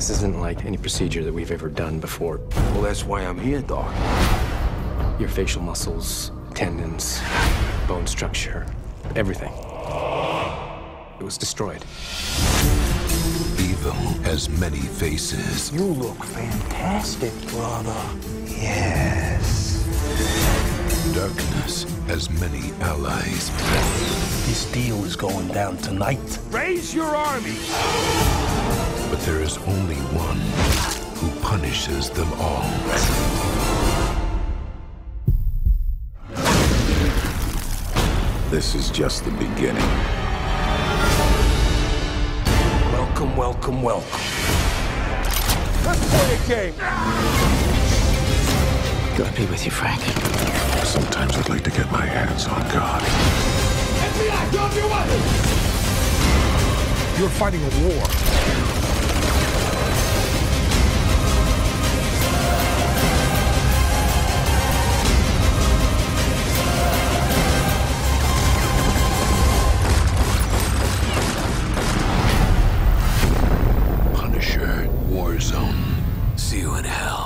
This isn't like any procedure that we've ever done before. Well, that's why I'm here, Doc. Your facial muscles, tendons, bone structure, everything. It was destroyed. Evil has many faces. You look fantastic, brother. Yes. Darkness has many allies. This deal is going down tonight. Raise your army! But there is only one who punishes them all. This is just the beginning. Welcome, welcome, welcome. Let's play a game. Gotta be with you, Frank. Sometimes I'd like to get my hands on God. FBI, drop your weapons! You're fighting a war. Punisher Warzone. See you in hell.